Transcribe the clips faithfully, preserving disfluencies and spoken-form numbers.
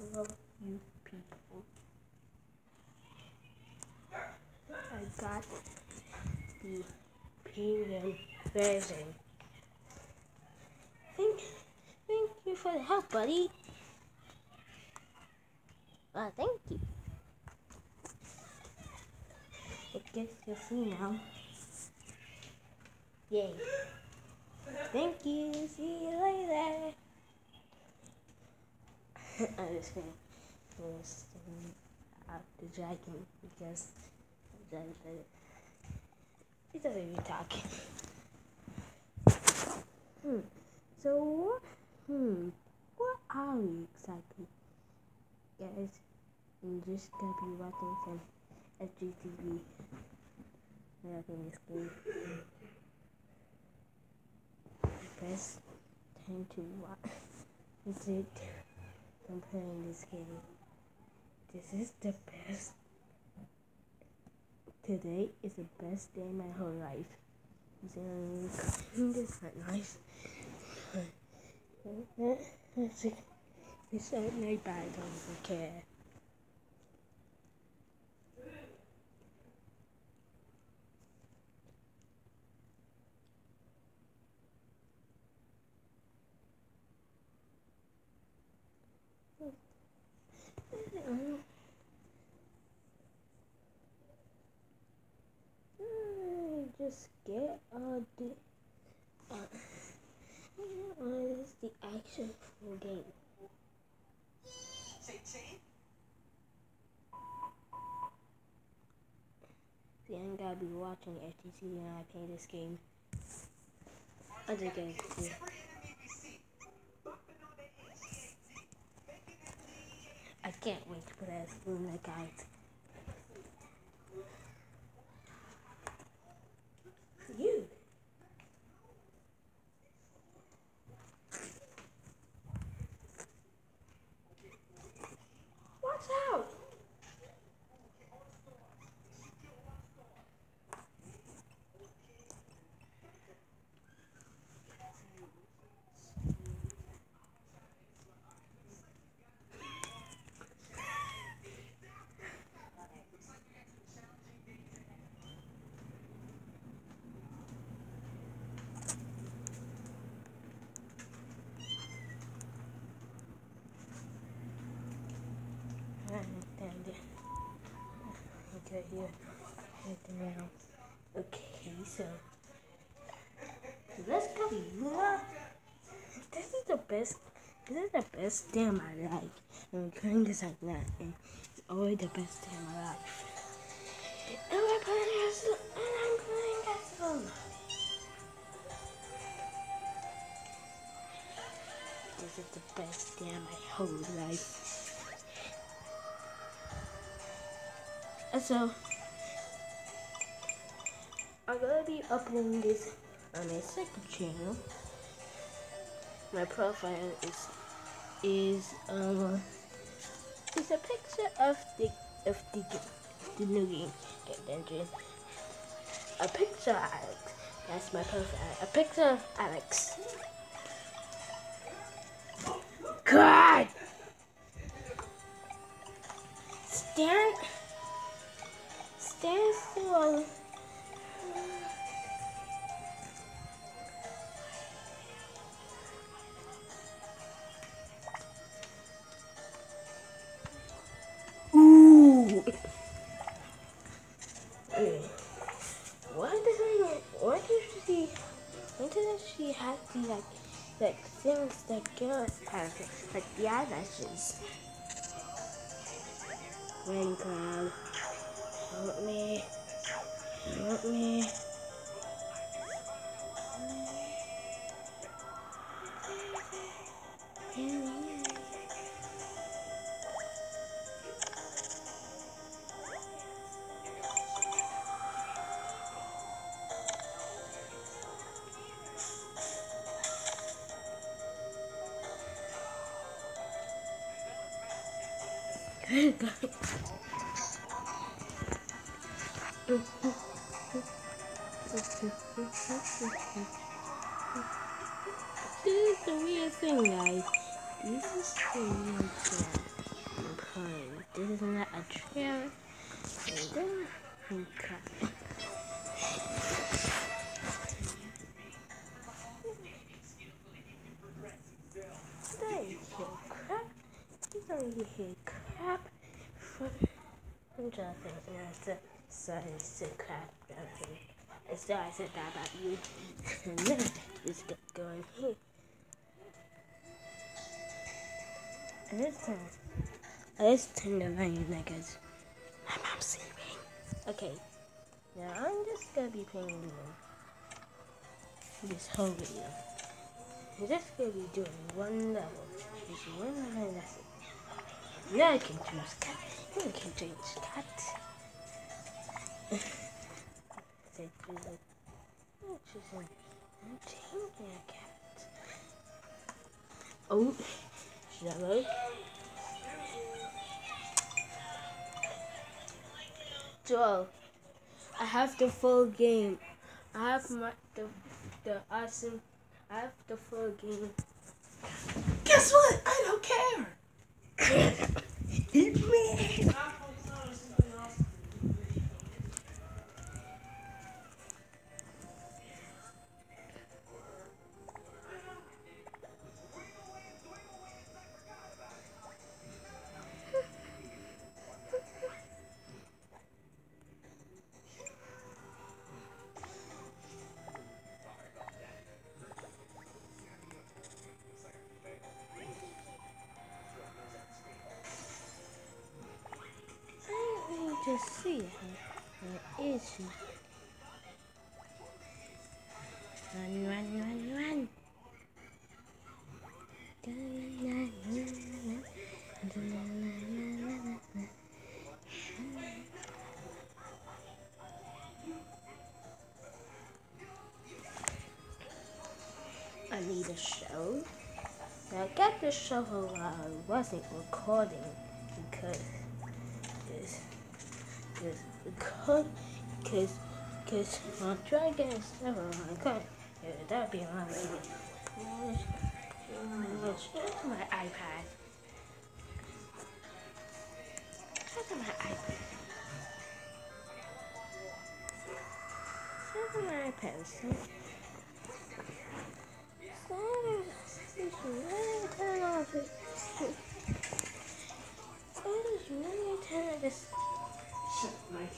Hello, you people. I got the premium version. Thank, thank you for the help, buddy. Uh, thank you. I guess you're free now. Yay. Thank you. See you later. I'm just gonna post out the dragon because it doesn't even talk. Hmm. So, hmm. What are we exactly? Guys, I'm just gonna be watching some F G T V. Watching this game. The best time to watch is it. I'm playing this game. This is the best. Today is the best day in my whole life. This is not nice. It's at night, but I don't care. Just get all the uh, uh, this is the action full game. See, I'm gonna be watching F T C when I play this game. I just gotta see. I can't wait to put that spoon like guys. You. Watch out! I understand it. Okay, here. Hit the round. Okay, so let's go. This is the best. This is the best day of my life. I'm playing this like that, and it's always the best day of my life. And we're playing this, and I'm playing this. This is the best day of my whole life. And so I'm gonna be uploading this on my second channel. My profile is is um it's a picture of the of the the new game Get Dungeon. A picture of Alex. That's my profile. A picture of Alex. God! Stand Stand still. Ooh. Why does I? Why does she? Why doesn't she have the like, like things that girls have, like the eyelashes? Rain cloud, help me, help me. Good God. This is the weird thing, guys. This is the weird thing. time. This is not a chair. Okay. Don't hear crap. You don't hear crap. I'm just thinking that's a science crap. So I said that about you. And then let's get going here. And this time, let's turn the volume because my mom's sleeping. Okay, now I'm just gonna be playing this whole video. I'm just gonna be doing one level. Just one level, that's it. Now I can choose cat. Now I can change cat. Say choosing. I'm choosing. I'm changing a cat. Oh, should I load? Joel, I have the full game. I have my the the awesome. I have the full game. Guess what? I don't care. Eat me. Just see her. Where is she? Run, run, run, run. I need a show. Now I got the shovel while I wasn't recording because this. Because, because, because I'm trying to get stuff on my car. Yeah, that'd be my baby. Straight to my iPad. Straight to my iPad. Straight to my iPad. So, so, really turn off this. I just really turn this. Shut the mic.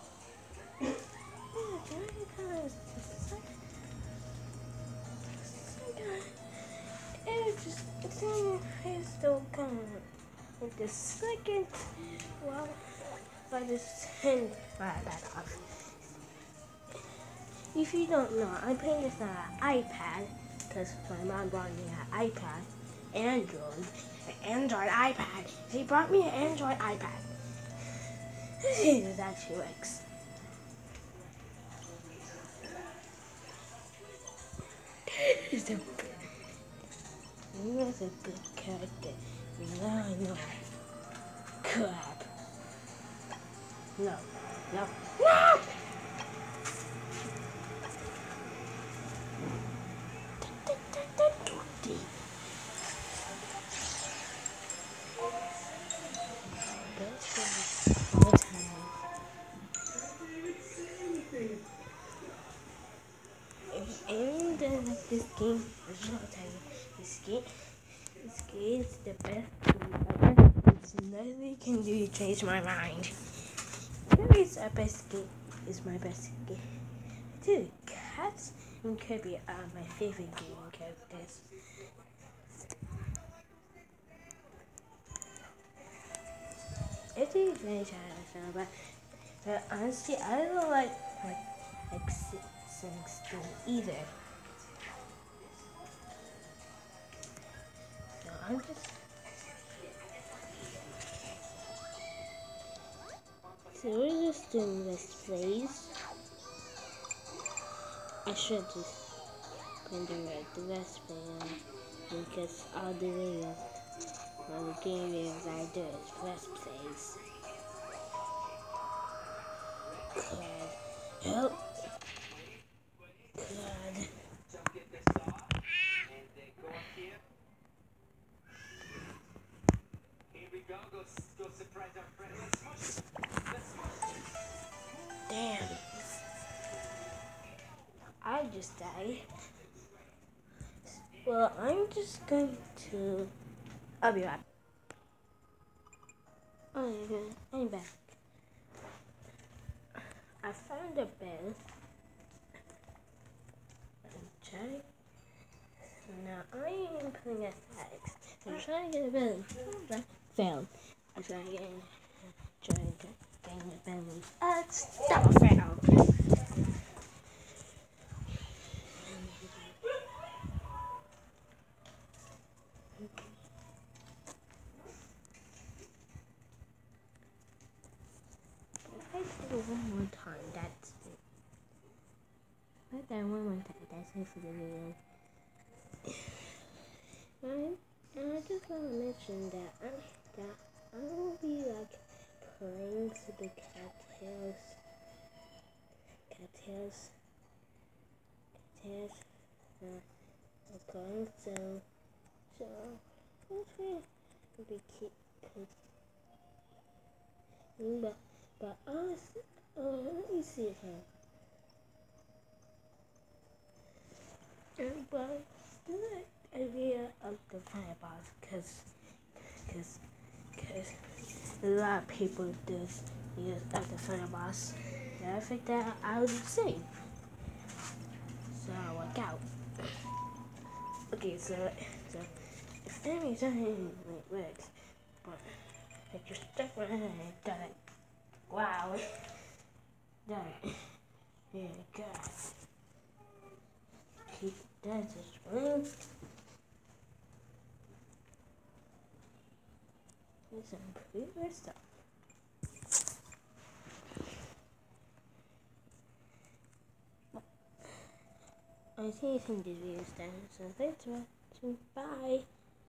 It just it's in your face still coming with the second well by the ten right back off. If you don't know, I'm playing this on an iPad because my mom bought me an iPad, Android, an Android iPad. She brought me an Android iPad. This actually works. He's a good, he was a good character. Now I know. Crap. No, no, no! And uh, this game, I'll tell you, this game, this game is the best game ever. It's nothing can do to change my mind. Kirby's our best game, is my best game. Dude, Cats and Kirby are my favorite gaming characters. It's a very challenging, but, but honestly, I don't like like like sixteen either. So I'm just so we're just doing this plays. I should just put the right the let's play because all the videos. Well, the game videos I do is let's plays. God, help! God. Here we go. Damn. I just died. Well, I'm just going to... I'll be right. Oh my god, I'm back. I found a bed. Okay. Now I am putting a text. I'm trying to get a bed. Failed. I'm trying to get trying to get a bed. Uh, stop failed. If I do it one more time, that's it. Put that one more time, that's it for the video. And, and I just want to mention that I, that I will be like playing to the cattails, cattails, cattails, uh, I'm playing so, so, hopefully it'll be cute, but, but honestly, uh, let me see if I, uh, but still the idea of the fireboss, cause, cause, cause a lot of people just use of the fireboss. And I think that I would save. So work out. Okay, so so if enemies are hitting like legs, but if you're stuck with it, done it. Wow, done it. Yeah, God. Keep that just room. There's some pretty weird stuff. I think this video is done, so thanks for watching. Bye.